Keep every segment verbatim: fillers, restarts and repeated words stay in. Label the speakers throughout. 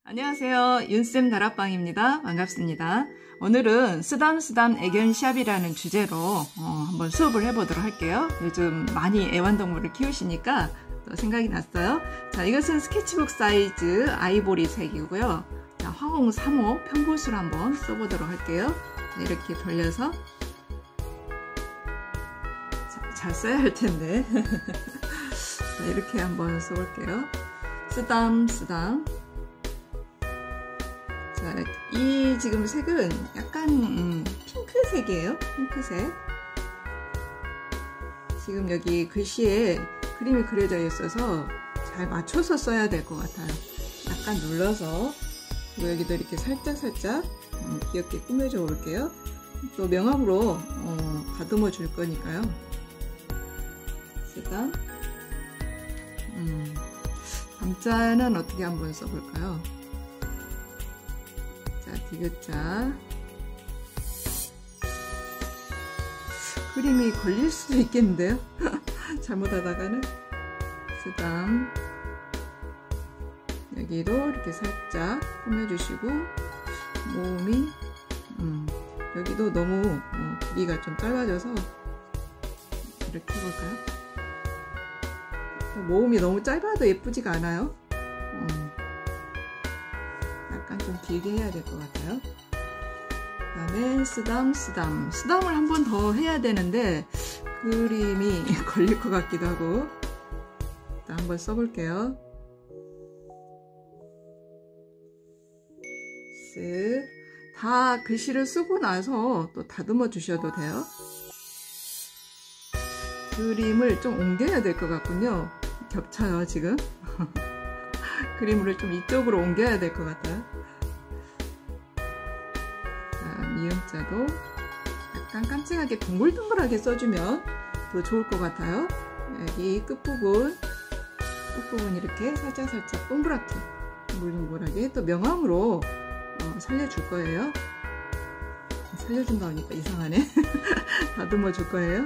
Speaker 1: 안녕하세요. 윤쌤 다락방입니다. 반갑습니다. 오늘은 쓰담쓰담 애견샵이라는 주제로 어, 한번 수업을 해보도록 할게요. 요즘 많이 애완동물을 키우시니까 또 생각이 났어요. 자, 이것은 스케치북 사이즈 아이보리색이고요. 자, 화공 삼 호 편보수를 한번 써보도록 할게요. 자, 이렇게 돌려서 자, 잘 써야 할 텐데 자, 이렇게 한번 써볼게요. 쓰담쓰담. 자, 이 지금 색은 약간 음, 핑크색이에요. 핑크색. 지금 여기 글씨에 그림이 그려져 있어서 잘 맞춰서 써야 될 것 같아요. 약간 눌러서, 그리고 여기도 이렇게 살짝살짝 음, 귀엽게 꾸며줘 볼게요. 또 명암으로 어, 다듬어 줄 거니까요. 쓰담. 음, 담자는 어떻게 한번 써볼까요? 디귿자. 그림이 걸릴 수도 있겠는데요. 잘못하다가는. 쓰담. 여기도 이렇게 살짝 꾸며주시고, 모음이 음, 여기도 너무 어, 길이가 좀 짧아져서 이렇게 해볼까요? 모음이 너무 짧아도 예쁘지가 않아요. 음. 좀 길게 해야 될 것 같아요. 그 다음에 쓰담 쓰담 쓰담을 한 번 더 해야 되는데 그림이 걸릴 것 같기도 하고, 일단 한번 써볼게요. 쓱. 다 글씨를 쓰고 나서 또 다듬어 주셔도 돼요. 그림을 좀 옮겨야 될 것 같군요. 겹쳐요 지금. 그림을 좀 이쪽으로 옮겨야 될 것 같아요. 자, 미음자도 약간 깜찍하게 동글동글하게 써주면 더 좋을 것 같아요. 여기 끝부분, 끝부분 이렇게 살짝살짝 동그랗게, 동글동글하게 또 명암으로 어, 살려줄 거예요. 살려준다 하니까 이상하네. 다듬어 줄 거예요.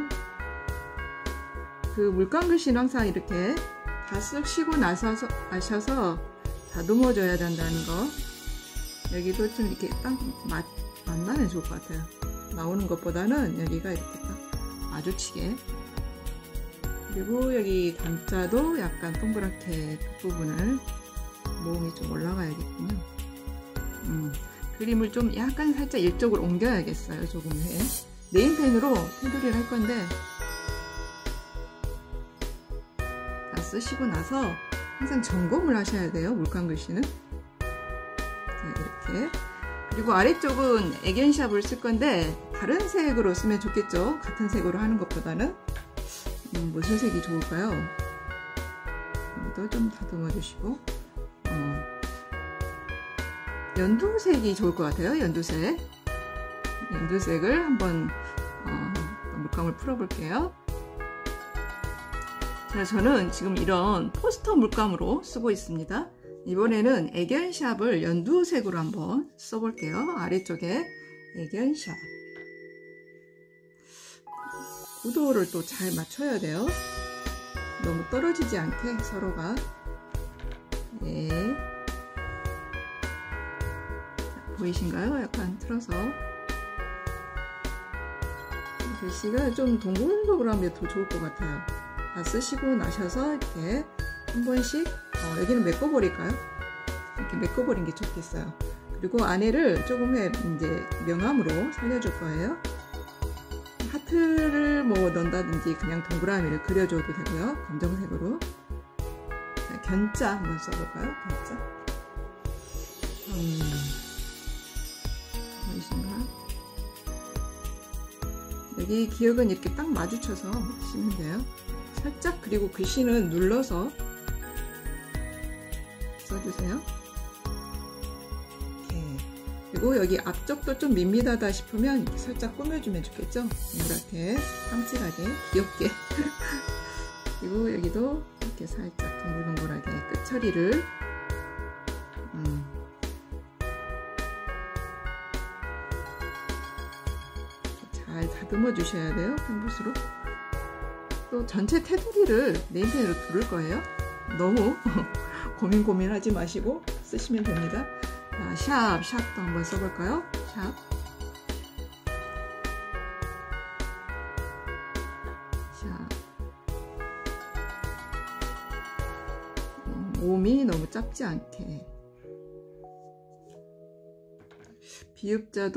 Speaker 1: 그 물감 글씨는 항상 이렇게 다 쓰시고 나서 아셔서 다듬어 줘야 된다는 거. 여기도 좀 이렇게 딱 맛, 만나면 좋을 것 같아요. 나오는 것보다는 여기가 이렇게 딱 마주치게. 그리고 여기 담자도 약간 동그랗게 부분을 모음이 좀 올라가야겠군요. 음, 그림을 좀 약간 살짝 이쪽으로 옮겨야겠어요. 조금 후에 네임펜으로 테두리를 할 건데, 쓰시고 나서 항상 점검을 하셔야 돼요. 물감 글씨는. 자, 이렇게. 그리고 아래쪽은 애견샵을 쓸 건데 다른 색으로 쓰면 좋겠죠. 같은 색으로 하는 것보다는. 음, 무슨 색이 좋을까요? 여기도 좀 다듬어 주시고, 어, 연두색이 좋을 것 같아요. 연두색. 연두색을 한번 어, 물감을 풀어 볼게요. 자, 저는 지금 이런 포스터 물감으로 쓰고 있습니다. 이번에는 애견샵을 연두색으로 한번 써볼게요. 아래쪽에 애견샵. 구도를 또 잘 맞춰야 돼요. 너무 떨어지지 않게 서로가. 네. 자, 보이신가요? 약간 틀어서. 글씨가 좀 동글동글하면 더 좋을 것 같아요. 다 쓰시고 나셔서 이렇게 한 번씩, 어, 여기는 메꿔버릴까요? 이렇게 메꿔버린 게 좋겠어요. 그리고 안에를 조금 해 이제 명암으로 살려줄 거예요. 하트를 뭐 넣는다든지 그냥 동그라미를 그려줘도 되고요. 검정색으로. 자, 견자 한번 써볼까요? 견자. 음, 보이시나요? 여기 기역은 이렇게 딱 마주쳐서 쓰면 돼요. 살짝. 그리고 글씨는 눌러서 써주세요. 이렇게. 그리고 여기 앞쪽도 좀 밋밋하다 싶으면 이렇게 살짝 꾸며주면 좋겠죠? 이렇게 깜찍하게 귀엽게. 그리고 여기도 이렇게 살짝 동글동글하게 끝처리를 음. 잘 다듬어 주셔야 돼요. 편붓으로. 또 전체 테두리를 네임펜으로 두를 거예요. 너무 고민 고민하지 마시고 쓰시면 됩니다. 자, 샵, 샵도 한번 써볼까요? 샵. 샵. 몸이 너무 짧지 않게. 비읍자도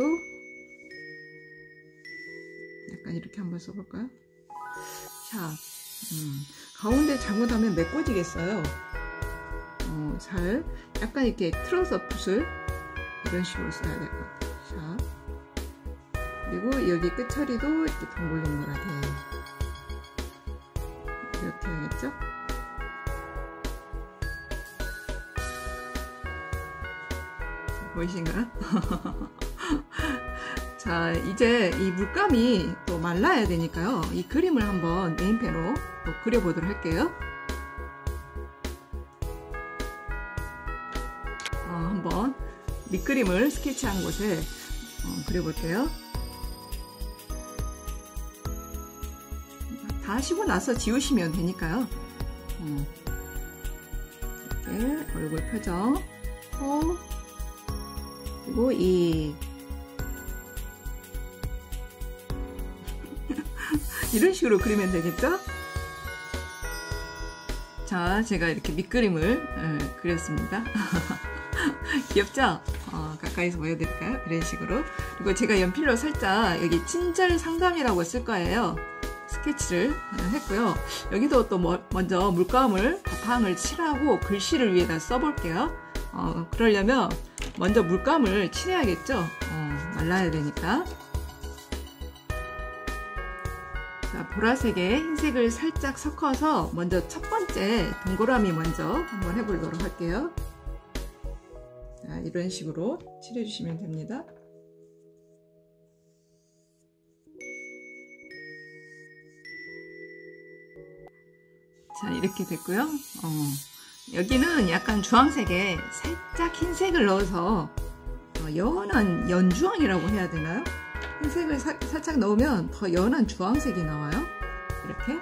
Speaker 1: 약간 이렇게 한번 써볼까요? 샵. 음, 가운데 잘못하면 메꿔지겠어요. 어, 잘 약간 이렇게 틀어서 붓을 이런 식으로 써야 될 것 같아요. 샵. 그리고 여기 끝처리도 이렇게 동글동글하게 이렇게 해야겠죠? 보이신가요? 자, 이제 이 물감이 또 말라야 되니까요. 이 그림을 한번 네임펜으로 또 그려보도록 할게요. 어, 한번 밑그림을 스케치한 곳에 어, 그려볼게요. 다 하시고 나서 지우시면 되니까요. 어, 이렇게 얼굴 표정, 코, 그리고 이 이런 식으로 그리면 되겠죠? 자, 제가 이렇게 밑그림을 에, 그렸습니다. 귀엽죠? 어, 가까이서 보여드릴까요? 이런 식으로. 그리고 제가 연필로 살짝 여기 친절 상담이라고 쓸 거예요. 스케치를 했고요. 여기도 또 뭐, 먼저 물감을 바탕을 칠하고 글씨를 위에다 써볼게요. 어, 그러려면 먼저 물감을 칠해야겠죠? 어, 말라야 되니까. 자, 보라색에 흰색을 살짝 섞어서 먼저 첫 번째 동그라미 먼저 한번 해보도록 할게요. 자, 이런 식으로 칠해주시면 됩니다. 자, 이렇게 됐고요. 어, 여기는 약간 주황색에 살짝 흰색을 넣어서 어, 연한 연주황이라고 해야 되나요? 흰색을 사, 살짝 넣으면 더 연한 주황색이 나와요. 이렇게.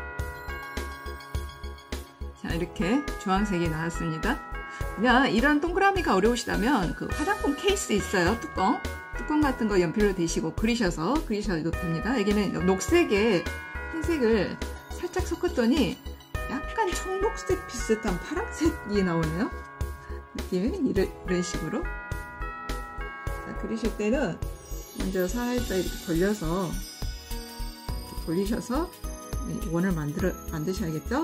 Speaker 1: 자, 이렇게 주황색이 나왔습니다. 그냥 이런 동그라미가 어려우시다면 그 화장품 케이스 있어요. 뚜껑. 뚜껑 같은 거 연필로 대시고 그리셔서 그리셔도 됩니다. 여기는 녹색에 흰색을 살짝 섞었더니 약간 청록색 비슷한 파란색이 나오네요. 느낌이 이런, 이런 식으로. 자, 그리실 때는 먼저 살짝 이렇게 돌려서 이렇게 돌리셔서 원을 만들어 만드셔야겠죠?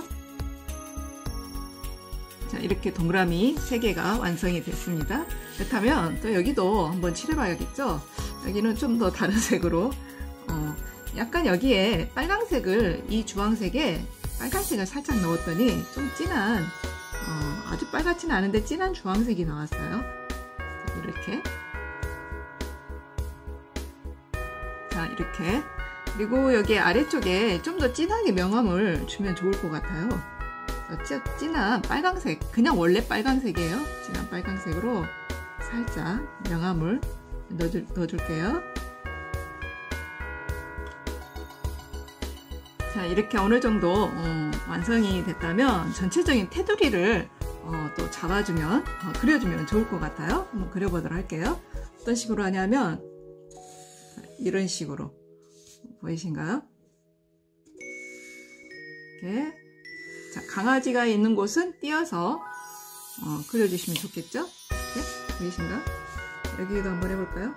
Speaker 1: 자, 이렇게 동그라미 세 개가 완성이 됐습니다. 그렇다면 또 여기도 한번 칠해봐야겠죠? 여기는 좀 더 다른 색으로 어, 약간 여기에 빨강색을 이 주황색에 빨간색을 살짝 넣었더니 좀 진한 어, 아주 빨갛지는 않은데 진한 주황색이 나왔어요. 이렇게. 자, 이렇게. 그리고 여기 아래쪽에 좀 더 진하게 명암을 주면 좋을 것 같아요. 진한 빨강색, 그냥 원래 빨강색이에요. 진한 빨강색으로 살짝 명암을 넣어줄, 넣어줄게요. 자, 이렇게 어느 정도 어, 완성이 됐다면 전체적인 테두리를 어, 또 잡아주면 어, 그려주면 좋을 것 같아요. 한번 그려보도록 할게요. 어떤 식으로 하냐면 이런 식으로 보이신가요? 이렇게. 자, 강아지가 있는 곳은 띄어서 어, 그려주시면 좋겠죠? 이렇게 보이신가요? 여기도 한번 해볼까요?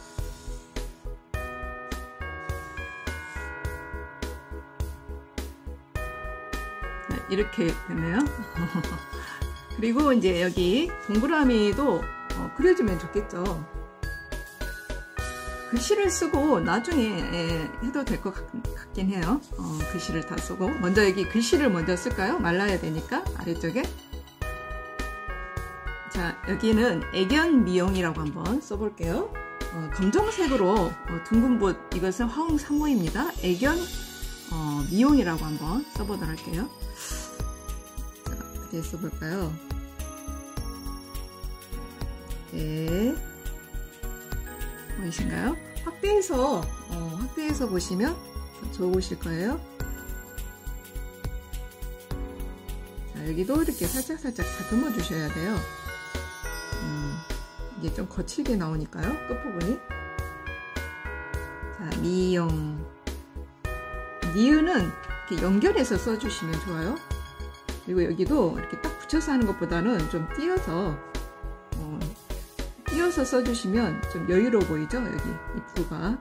Speaker 1: 이렇게 됐네요. 그리고 이제 여기 동그라미도 어, 그려주면 좋겠죠. 글씨를 쓰고 나중에 예, 해도 될 것 같긴 해요. 어, 글씨를 다 쓰고 먼저 여기 글씨를 먼저 쓸까요? 말라야 되니까 아래쪽에. 자, 여기는 애견 미용이라고 한번 써볼게요. 어, 검정색으로 어, 둥근 붓, 이것은 화홍 삼 호입니다. 애견 어, 미용이라고 한번 써보도록 할게요. 자, 어떻게 써볼까요? 네. 보이신가요? 확대해서 어, 확대해서 보시면 더 좋으실 거예요. 자, 여기도 이렇게 살짝살짝 다듬어 주셔야 돼요. 이게 좀 거칠게 나오니까요. 끝부분이. 자, 미용. 니은은 이렇게 연결해서 써주시면 좋아요. 그리고 여기도 이렇게 딱 붙여서 하는 것보다는 좀 띄어서 어, 띄어서 써주시면 좀 여유로워 보이죠? 여기 입구가.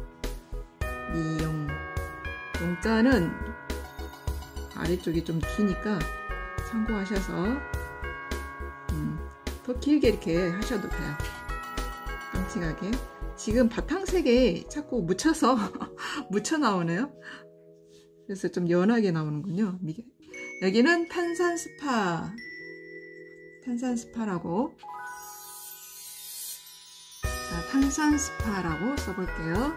Speaker 1: 미용. 용자는 아래쪽이 좀 기니까 참고하셔서 음, 더 길게 이렇게 하셔도 돼요. 깜찍하게. 지금 바탕색에 자꾸 묻혀서 묻혀 나오네요. 그래서 좀 연하게 나오는군요. 여기는 탄산 스파. 탄산 스파라고. 자, 탄산 스파라고 써볼게요.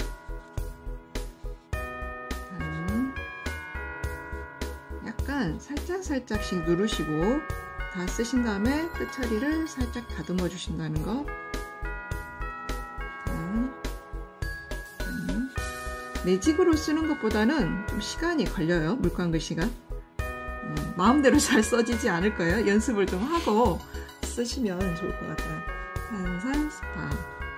Speaker 1: 약간 살짝 살짝씩 누르시고 다 쓰신 다음에 끝처리를 살짝 다듬어 주신다는 거. 매직으로 쓰는 것보다는 좀 시간이 걸려요. 물감 글씨가. 음, 마음대로 잘 써지지 않을 거예요. 연습을 좀 하고 쓰시면 좋을 것 같아요. 탄산 스파.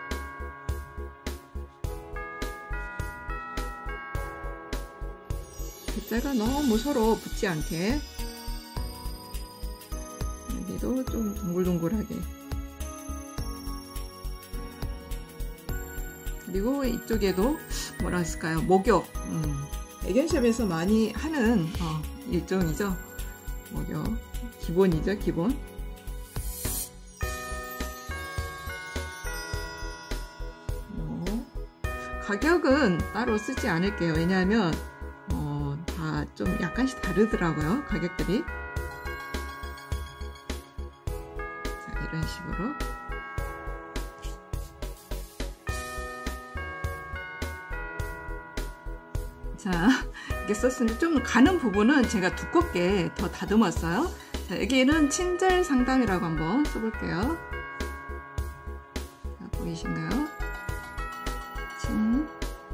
Speaker 1: 글자가 너무 서로 붙지 않게. 여기도 좀 동글동글하게. 그리고 이쪽에도 뭐라 했을까요? 목욕. 음, 애견샵에서 많이 하는 어, 일종이죠. 목욕. 기본이죠, 기본. 어, 가격은 따로 쓰지 않을게요. 왜냐하면 어, 다 좀 약간씩 다르더라고요. 가격들이. 자, 이런 식으로. 자, 이렇게 썼으니 좀 가는 부분은 제가 두껍게 더 다듬었어요. 자, 여기는 친절 상담이라고 한번 써볼게요. 자, 보이신가요? 친.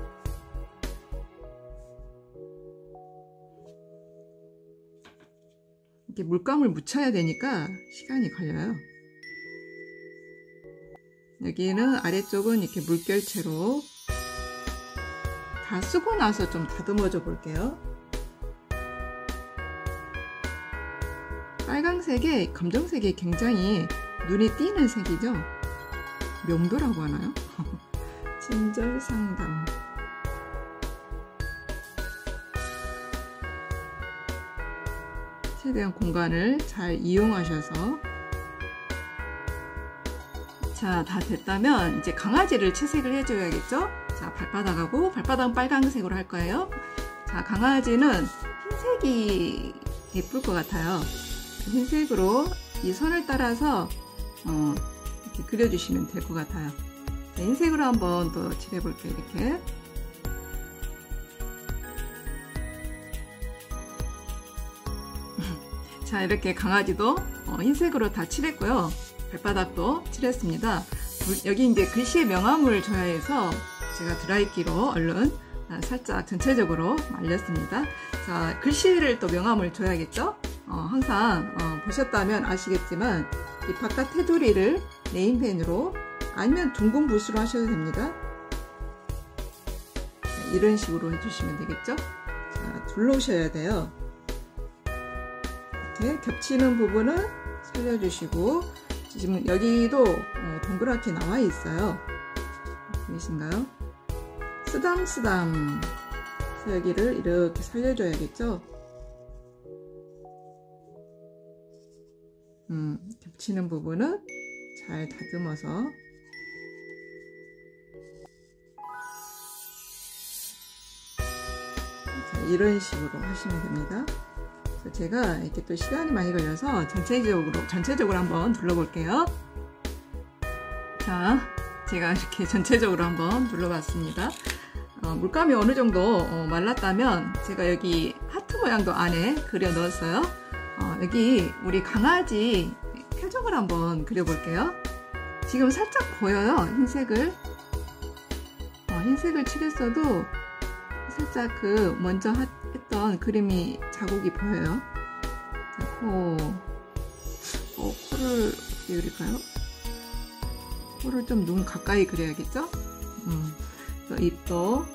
Speaker 1: 이렇게 물감을 묻혀야 되니까 시간이 걸려요. 여기는 아래쪽은 이렇게 물결체로 다 쓰고 나서 좀 다듬어줘 볼게요. 빨강색에 검정색이 굉장히 눈에 띄는 색이죠. 명도라고 하나요? 친절 상담. 최대한 공간을 잘 이용하셔서. 자, 다 됐다면 이제 강아지를 채색을 해줘야겠죠? 자, 발바닥하고 발바닥은 빨강색으로 할 거예요. 자, 강아지는 흰색이 예쁠 것 같아요. 흰색으로 이 선을 따라서 어, 이렇게 그려주시면 될 것 같아요. 자, 흰색으로 한번 또 칠해볼게요. 이렇게. 자, 이렇게 강아지도 어, 흰색으로 다 칠했고요. 발바닥도 칠했습니다. 여기 이제 글씨에 명암을 줘야 해서 제가 드라이기로 얼른 살짝 전체적으로 말렸습니다. 자, 글씨를 또 명암을 줘야겠죠? 어, 항상 어, 보셨다면 아시겠지만 이 바깥 테두리를 네임펜으로 아니면 둥근 붓으로 하셔도 됩니다. 자, 이런 식으로 해주시면 되겠죠? 자, 둘러오셔야 돼요. 이렇게 겹치는 부분은 살려주시고, 지금 여기도 어, 동그랗게 나와 있어요. 보이신가요? 쓰담쓰담. 그래서 여기를 이렇게 살려줘야겠죠? 음, 겹치는 부분은 잘 다듬어서. 자, 이런 식으로 하시면 됩니다. 그래서 제가 이렇게 또 시간이 많이 걸려서 전체적으로, 전체적으로 한번 둘러볼게요. 자, 제가 이렇게 전체적으로 한번 둘러봤습니다. 어, 물감이 어느 정도 어, 말랐다면 제가 여기 하트 모양도 안에 그려 넣었어요. 어, 여기 우리 강아지 표정을 한번 그려볼게요. 지금 살짝 보여요. 흰색을 어, 흰색을 칠했어도 살짝 그 먼저 하, 했던 그림이 자국이 보여요. 자, 코, 어, 코를 어떻게 그릴까요? 코를 좀 눈 가까이 그려야겠죠? 음, 또 입도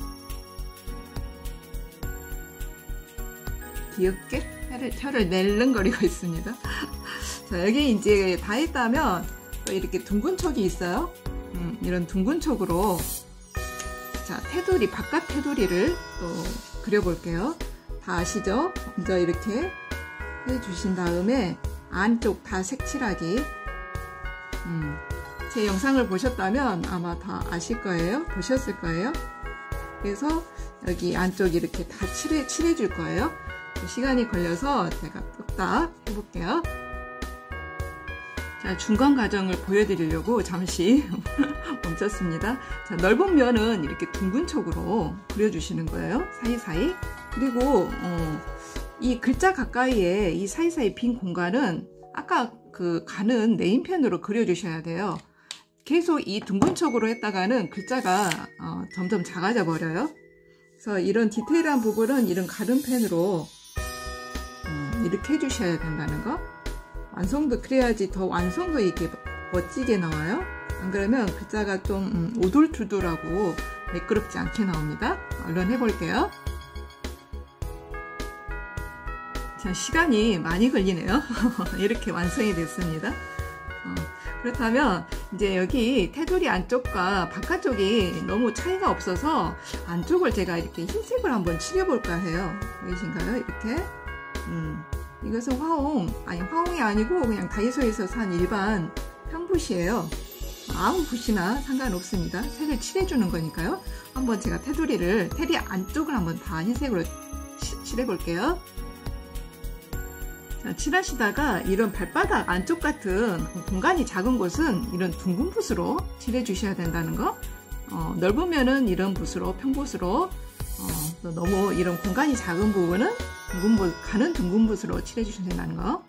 Speaker 1: 귀엽게 혀를, 혀를 낼름거리고 있습니다. 자, 여기 이제 다 했다면 또 이렇게 둥근 촉이 있어요. 음, 이런 둥근 촉으로 자, 테두리, 바깥 테두리를 또 그려볼게요. 다 아시죠? 먼저 이렇게 해주신 다음에 안쪽 다 색칠하기. 음, 제 영상을 보셨다면 아마 다 아실 거예요. 보셨을 거예요. 그래서 여기 안쪽 이렇게 다 칠해, 칠해줄 거예요. 시간이 걸려서 제가 뚝딱 해볼게요. 자, 중간 과정을 보여드리려고 잠시 멈췄습니다. 자, 넓은 면은 이렇게 둥근 촉으로 그려주시는 거예요. 사이사이. 그리고 어, 이 글자 가까이에 이 사이사이 빈 공간은 아까 그 가는 네임펜으로 그려주셔야 돼요. 계속 이 둥근 촉으로 했다가는 글자가 어, 점점 작아져 버려요. 그래서 이런 디테일한 부분은 이런 가른 펜으로 음, 이렇게 해주셔야 된다는 거. 완성도 그래야지 더 완성도 있게 멋지게 나와요. 안 그러면 글자가 좀 음, 오돌투돌하고 매끄럽지 않게 나옵니다. 얼른 해볼게요. 자, 시간이 많이 걸리네요. 이렇게 완성이 됐습니다. 어, 그렇다면 이제 여기 테두리 안쪽과 바깥쪽이 너무 차이가 없어서 안쪽을 제가 이렇게 흰색을 한번 칠해볼까 해요. 보이신가요? 이렇게. 음. 이것은 화홍, 아니 화홍이 아니고 그냥 다이소에서 산 일반 평붓이에요. 아무 붓이나 상관없습니다. 색을 칠해주는 거니까요. 한번 제가 테두리를, 테두리 안쪽을 한번 다 흰색으로 칠해볼게요. 자, 칠하시다가 이런 발바닥 안쪽 같은 공간이 작은 곳은 이런 둥근 붓으로 칠해주셔야 된다는 거. 어, 넓으면은 이런 붓으로, 평붓으로, 어, 또 너무 이런 공간이 작은 부분은 둥근 붓, 가는 둥근 붓으로 칠해주셔야 된다는 거.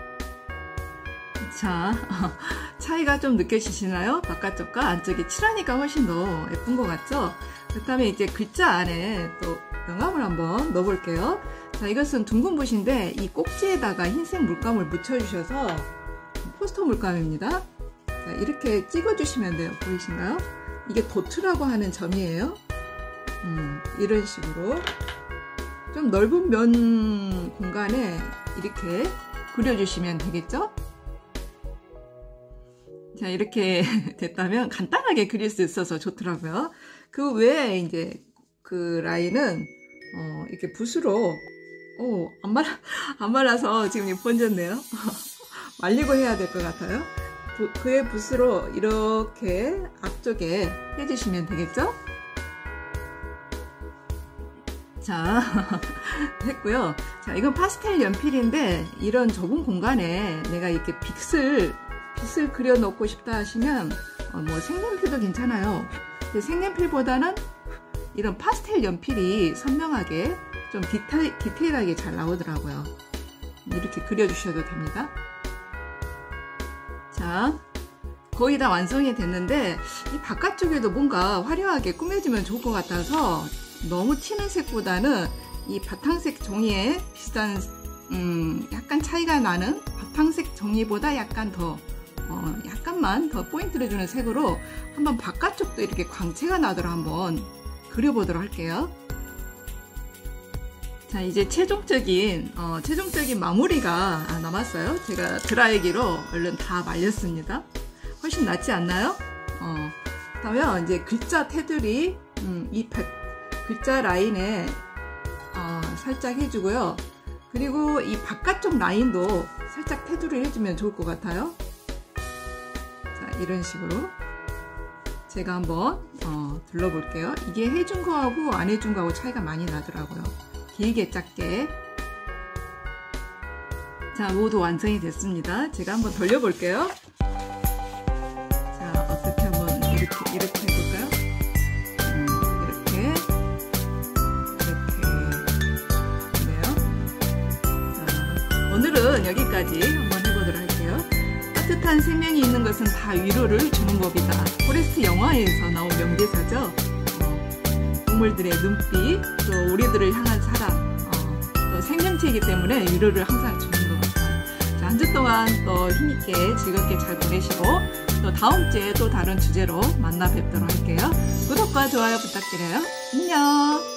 Speaker 1: 자, 차이가 좀 느껴지시나요? 바깥쪽과 안쪽이 칠하니까 훨씬 더 예쁜 것 같죠? 그렇다면 이제 글자 안에 또 영감을 한번 넣어볼게요. 자, 이것은 둥근 붓인데 이 꼭지에다가 흰색 물감을 묻혀주셔서 포스터 물감입니다. 자, 이렇게 찍어주시면 돼요. 보이신가요? 이게 도트라고 하는 점이에요. 음, 이런 식으로 좀 넓은 면 공간에 이렇게 그려주시면 되겠죠? 자, 이렇게 됐다면 간단하게 그릴 수 있어서 좋더라고요. 그 외에 이제 그 라인은 어, 이렇게 붓으로 오, 안 말라, 안 말라서 지금 번졌네요. 말리고 해야 될 것 같아요. 부, 그의 붓으로 이렇게 앞쪽에 해주시면 되겠죠? 자, 했고요. 자, 이건 파스텔 연필인데 이런 좁은 공간에 내가 이렇게 빗을 빗을 그려놓고 싶다 하시면 어, 뭐 색연필도 괜찮아요. 근데 색연필보다는 이런 파스텔 연필이 선명하게 좀 디테일, 디테일하게 잘 나오더라고요. 이렇게 그려주셔도 됩니다. 자, 거의 다 완성이 됐는데 이 바깥쪽에도 뭔가 화려하게 꾸며지면 좋을 것 같아서 너무 튀는 색보다는 이 바탕색 종이에 비슷한 음, 약간 차이가 나는 바탕색 종이보다 약간 더 어, 약간만 더 포인트를 주는 색으로 한번 바깥쪽도 이렇게 광채가 나도록 한번 그려보도록 할게요. 자, 이제 최종적인 어, 최종적인 마무리가 남았어요. 제가 드라이기로 얼른 다 말렸습니다. 훨씬 낫지 않나요? 어, 그러면 이제 글자 테두리 음, 이 백, 글자 라인에 어, 살짝 해주고요. 그리고 이 바깥쪽 라인도 살짝 테두리를 해주면 좋을 것 같아요. 자, 이런 식으로 제가 한번 어, 둘러볼게요. 이게 해준 거하고 안 해준 거하고 차이가 많이 나더라고요. 길게 짧게. 자, 모두 완성이 됐습니다. 제가 한번 돌려볼게요. 자, 어떻게 한번 이렇게 이렇게 해볼까요? 음, 이렇게 이렇게 네요. 자, 오늘은 여기까지 한번 해보도록 할게요. 따뜻한 생명이 있는 것은 다 위로를 주는 법이다. 포레스트 영화에서 나온 명대사죠. 동물들의 눈빛, 또 우리들을 향한 사랑, 어, 또 생명체이기 때문에 위로를 항상 주는 것 같아요. 자, 한 주 동안 또 힘있게 즐겁게 잘 보내시고 또 다음 주에 또 다른 주제로 만나 뵙도록 할게요. 구독과 좋아요 부탁드려요. 안녕.